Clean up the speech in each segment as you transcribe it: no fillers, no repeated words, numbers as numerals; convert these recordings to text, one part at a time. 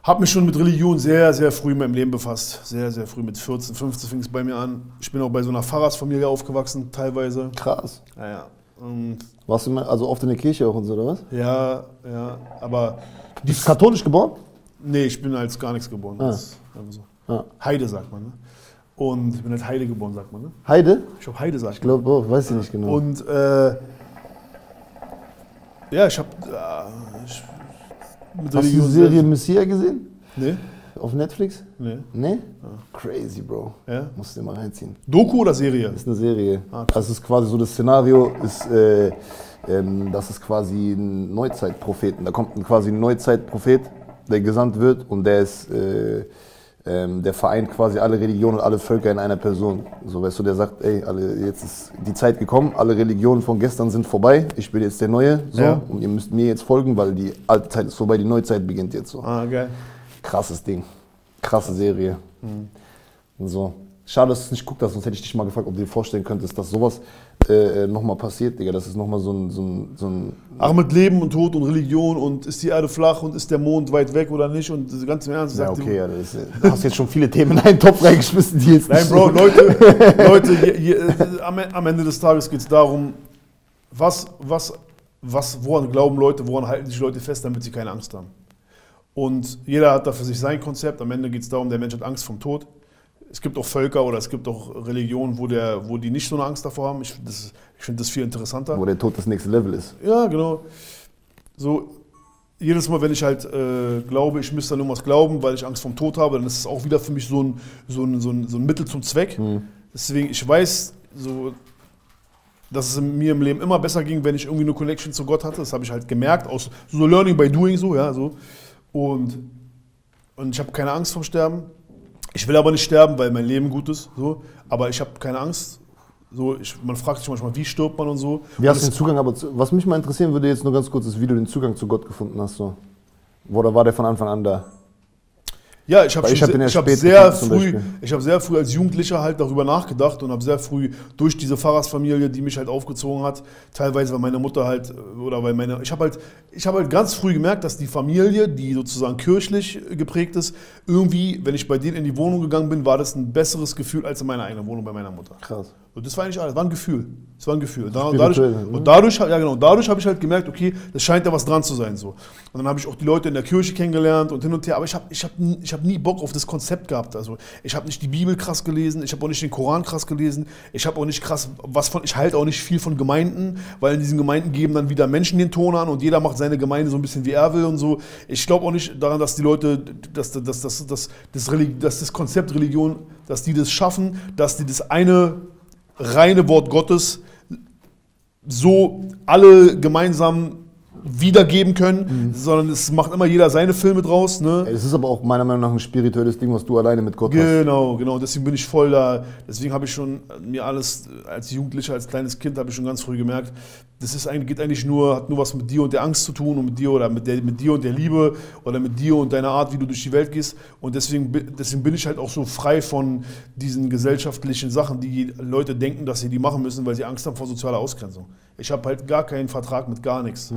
Habe mich schon mit Religion sehr, sehr früh in meinem Leben befasst. Sehr, sehr früh. Mit 14, 15 fing es bei mir an. Ich bin auch bei so einer Pfarrersfamilie aufgewachsen, teilweise. Krass. Ja. Und Warst du immer, also oft in der Kirche auch und so, oder was? ja, aber... Bist du katholisch geboren? Nee, ich bin als gar nichts geboren. Als, so. Heide sagt man, ne? Und ich bin als Heide geboren, sagt man, ne? Heide? Ich glaube, Heide sagt Ich glaube auch, weiß ich nicht genau. Und ja, ich habe mit Hast du die Serie Messiah gesehen? Nee. Auf Netflix? Nee. Nee? Crazy, Bro. Ja? Musst du dir mal reinziehen. Doku oder Serie? Das ist eine Serie. krass. Das ist quasi so, das Szenario ist, das ist quasi ein Neuzeitpropheten. Da kommt quasi ein Neuzeitprophet, der gesandt wird und der ist, der vereint quasi alle Religionen und alle Völker in einer Person. So, weißt du, der sagt, ey, jetzt ist die Zeit gekommen, alle Religionen von gestern sind vorbei, ich bin jetzt der Neue, so, Ja. und ihr müsst mir jetzt folgen, weil die alte Zeit ist vorbei, die Neuzeit beginnt jetzt so. Geil. Krasses Ding. Krasse Serie. Und so. Schade, dass du es nicht guckt hast, sonst hätte ich dich mal gefragt, ob du dir vorstellen könntest, dass sowas nochmal passiert, Digga. Das ist nochmal so ein Ach, mit Leben und Tod und Religion und ist die Erde flach und ist der Mond weit weg oder nicht und ganz im Ernst. Ja, okay, ja, du hast jetzt schon viele Themen in einen Topf reingeschmissen, die jetzt Nein, nicht Bro, so- Leute, am Ende des Tages geht es darum, woran glauben Leute, woran halten sich Leute fest, damit sie keine Angst haben. Und jeder hat da für sich sein Konzept. Am Ende geht es darum, der Mensch hat Angst vom Tod. Es gibt auch Völker oder es gibt auch Religionen, wo die nicht so eine Angst davor haben. Ich finde das viel interessanter. Wo der Tod das nächste Level ist. Ja, genau. So, jedes Mal, wenn ich halt glaube, ich müsste an irgendwas glauben, weil ich Angst vom Tod habe, dann ist es auch wieder für mich so ein Mittel zum Zweck. Deswegen, ich weiß, so, dass es mir im Leben immer besser ging, wenn ich irgendwie eine Connection zu Gott hatte. Das habe ich halt gemerkt, aus so Learning by Doing, so, ja, so. Und ich habe keine Angst vom Sterben. Ich will aber nicht sterben, weil mein Leben gut ist, so. Aber ich habe keine Angst. So, man fragt sich manchmal, wie stirbt man und so. Wie hast du den Zugang, aber was mich mal interessieren würde jetzt nur ganz kurz, ist, wie du den Zugang zu Gott gefunden hast. So. Oder war der von Anfang an da? Ja, ich habe sehr früh als Jugendlicher halt darüber nachgedacht und habe sehr früh durch diese Pfarrersfamilie, die mich halt aufgezogen hat, teilweise weil meine Mutter halt, oder weil ich habe halt ganz früh gemerkt, dass die Familie, die sozusagen kirchlich geprägt ist, irgendwie, wenn ich bei denen in die Wohnung gegangen bin, war das ein besseres Gefühl als in meiner eigenen Wohnung bei meiner Mutter. Krass. Und das war eigentlich alles, war ein Gefühl. Das war ein Gefühl. Und dadurch habe ich halt gemerkt, okay, das scheint da was dran zu sein. So. Und dann habe ich auch die Leute in der Kirche kennengelernt und hin und her. Aber ich hab nie Bock auf das Konzept gehabt. Also ich habe nicht die Bibel krass gelesen, ich habe auch nicht den Koran krass gelesen, ich habe auch nicht krass ich halte auch nicht viel von Gemeinden, weil in diesen Gemeinden geben dann wieder Menschen den Ton an und jeder macht seine Gemeinde so ein bisschen wie er will und so. Ich glaube auch nicht daran, dass die Leute, dass das Konzept Religion, dass die das schaffen, dass die das eine reine Wort Gottes so alle gemeinsam wiedergeben können, sondern es macht immer jeder seine Filme draus. Ne? Es ist aber auch meiner Meinung nach ein spirituelles Ding, was du alleine mit Gott hast. Genau, deswegen bin ich voll da. Deswegen habe ich schon mir alles als Jugendlicher, als kleines Kind, habe ich schon ganz früh gemerkt, hat nur was mit dir und der Angst zu tun und mit dir oder mit dir und der Liebe oder mit dir und deiner Art, wie du durch die Welt gehst. Und deswegen bin ich halt auch so frei von diesen gesellschaftlichen Sachen, die Leute denken, dass sie die machen müssen, weil sie Angst haben vor sozialer Ausgrenzung. Ich habe halt gar keinen Vertrag mit gar nichts.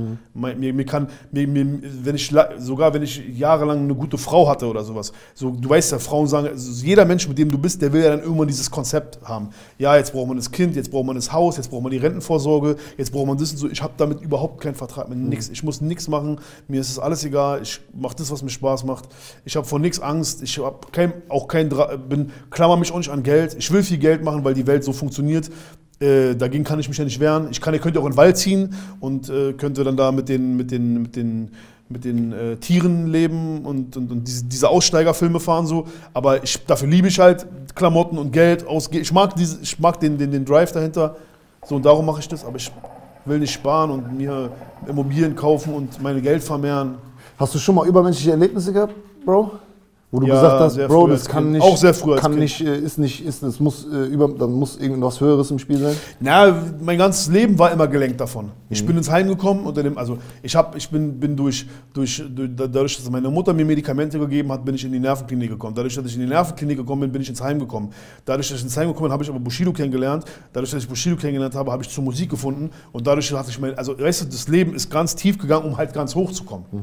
Wenn ich jahrelang eine gute Frau hatte oder sowas, so, du weißt ja, Frauen sagen, also jeder Mensch, mit dem du bist, der will ja dann irgendwann dieses Konzept haben. Ja, jetzt braucht man das Kind, jetzt braucht man das Haus, jetzt braucht man die Rentenvorsorge, jetzt braucht man das und so. Ich habe damit überhaupt keinen Vertrag mit nichts. Ich muss nichts machen, mir ist es alles egal, ich mache das, was mir Spaß macht. Ich habe vor nichts Angst, ich habe klammer mich auch nicht an Geld. Ich will viel Geld machen, weil die Welt so funktioniert. Dagegen kann ich mich ja nicht wehren. Ich könnte auch in den Wald ziehen und könnte dann da mit den Tieren leben und diese Aussteigerfilme fahren so. Aber dafür liebe ich halt Klamotten und Geld ausgeben. Ich mag den Drive dahinter. So, und darum mache ich das. Aber ich will nicht sparen und mir Immobilien kaufen und mein Geld vermehren. Hast du schon mal übermenschliche Erlebnisse gehabt, Bro? Wo du gesagt hast, Bro, das kann nicht, auch sehr früh als kann Kind. nicht, es muss dann muss irgendwas Höheres im Spiel sein. Na, mein ganzes Leben war immer gelenkt davon. Ich bin ins Heim gekommen bin dadurch, dass meine Mutter mir Medikamente gegeben hat, bin ich in die Nervenklinik gekommen. Dadurch, dass ich in die Nervenklinik gekommen bin, bin ich ins Heim gekommen. Dadurch, dass ich ins Heim gekommen bin, habe ich aber Bushido kennengelernt. Dadurch, dass ich Bushido kennengelernt habe, habe ich zur Musik gefunden und dadurch hatte ich weißt du, das Leben ist ganz tief gegangen, um halt ganz hoch zu kommen.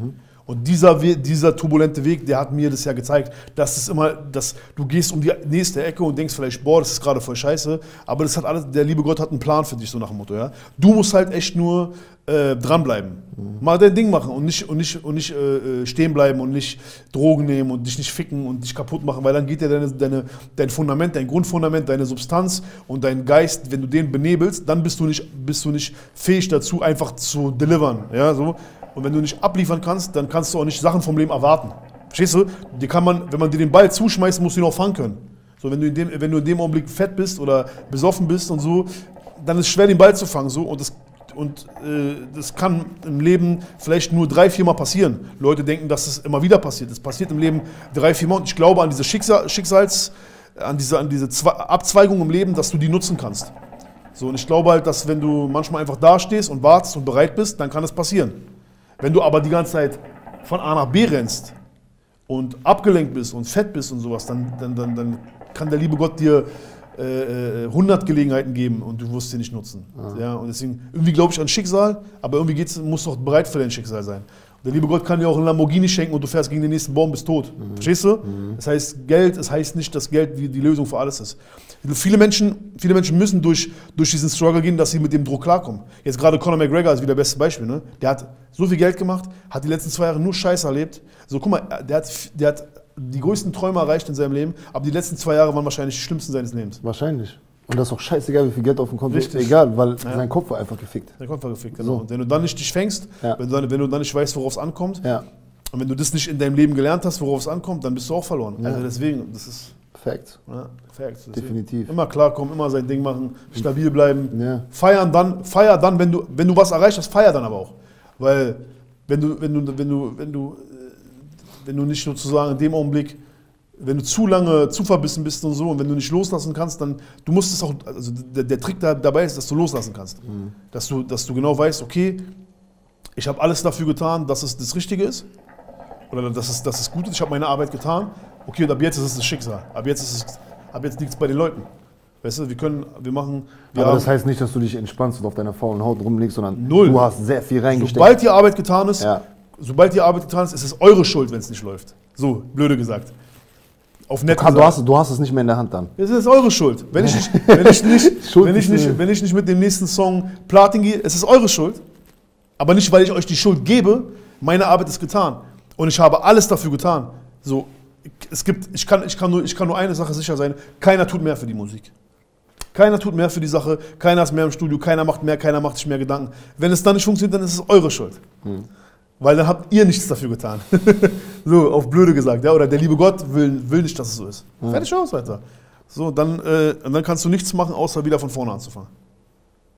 Und dieser turbulente Weg, der hat mir das ja gezeigt, dass es immer, dass du gehst um die nächste Ecke und denkst vielleicht, boah, das ist gerade voll scheiße, aber das hat alles, der liebe Gott hat einen Plan für dich, so nach dem Motto, ja. Du musst halt echt nur dranbleiben. Mal dein Ding machen und nicht stehen bleiben und nicht Drogen nehmen und dich nicht ficken und dich kaputt machen, weil dann geht ja dein Fundament, dein Grundfundament, deine Substanz und dein Geist, wenn du den benebelst, dann bist du nicht fähig dazu, einfach zu delivern. Ja, so. Und wenn du nicht abliefern kannst, dann kannst du auch nicht Sachen vom Leben erwarten. Verstehst du? Die kann man, wenn man dir den Ball zuschmeißt, musst du ihn auch fangen können. So, wenn du in dem Augenblick fett bist oder besoffen bist und so, dann ist es schwer, den Ball zu fangen. So. Und das kann im Leben vielleicht nur 3-4 Mal passieren. Leute denken, dass es immer wieder passiert. Es passiert im Leben 3-4 Mal. Und ich glaube an diese an diese Abzweigung im Leben, dass du die nutzen kannst. So, und ich glaube halt, dass wenn du manchmal einfach dastehst und wartest und bereit bist, dann kann es passieren. Wenn du aber die ganze Zeit von A nach B rennst und abgelenkt bist und fett bist und sowas, dann kann der liebe Gott dir 100 Gelegenheiten geben und du wirst sie nicht nutzen. Ja, und deswegen, irgendwie glaube ich an Schicksal, aber irgendwie musst du auch bereit für dein Schicksal sein. Und der liebe Gott kann dir auch einen Lamborghini schenken und du fährst gegen den nächsten Baum, bist tot. Verstehst du? Das heißt, es heißt nicht, dass Geld die Lösung für alles ist. Viele Menschen müssen durch diesen Struggle gehen, dass sie mit dem Druck klarkommen. Jetzt gerade Conor McGregor ist wieder das beste Beispiel. Ne? Der hat so viel Geld gemacht, hat die letzten 2 Jahre nur Scheiße erlebt. So, guck mal, der hat die größten Träume erreicht in seinem Leben, aber die letzten 2 Jahre waren wahrscheinlich die schlimmsten seines Lebens. Wahrscheinlich. Und das ist auch scheißegal, wie viel Geld auf dem Konto ist. Richtig. Egal, weil sein Kopf war einfach gefickt. Sein Kopf war gefickt, genau. So. Und wenn du dann nicht dich fängst, wenn du dann nicht weißt, worauf es ankommt, und wenn du das nicht in deinem Leben gelernt hast, worauf es ankommt, dann bist du auch verloren. Also deswegen, das ist... Fact. Ja, Fact. Definitiv. Immer klarkommen, immer sein Ding machen, stabil bleiben. Ja. Feier dann, wenn du was erreicht hast, feier dann aber auch. Weil wenn du nicht sozusagen in dem Augenblick, wenn du zu lange zu verbissen bist und so und wenn du nicht loslassen kannst, dann, du musst es auch, also der Trick dabei ist, dass du loslassen kannst. Dass du genau weißt, okay, ich habe alles dafür getan, dass es das Richtige ist oder dass es gut ist, ich habe meine Arbeit getan, okay, und ab jetzt ist es das Schicksal, ab jetzt liegt es bei den Leuten. Weißt du, aber das heißt nicht, dass du dich entspannst und auf deiner faulen Haut rumlegst, sondern null. Du hast sehr viel reingesteckt. Sobald die Arbeit getan ist, ist es eure Schuld, wenn es nicht läuft. So, blöde gesagt. Auf nett gesagt. Du hast es nicht mehr in der Hand dann. Es ist eure Schuld. Wenn ich nicht mit dem nächsten Song Platin gehe, es ist eure Schuld. Aber nicht, weil ich euch die Schuld gebe. Meine Arbeit ist getan. Und ich habe alles dafür getan. So, ich kann nur eine Sache sicher sein. Keiner tut mehr für die Musik. Keiner tut mehr für die Sache. Keiner ist mehr im Studio. Keiner macht mehr. Keiner macht sich mehr Gedanken. Wenn es dann nicht funktioniert, dann ist es eure Schuld. Weil dann habt ihr nichts dafür getan. So, auf blöde gesagt. Ja? Oder der liebe Gott will nicht, dass es so ist. Fertig aus, Alter. So, dann kannst du nichts machen, außer wieder von vorne anzufangen.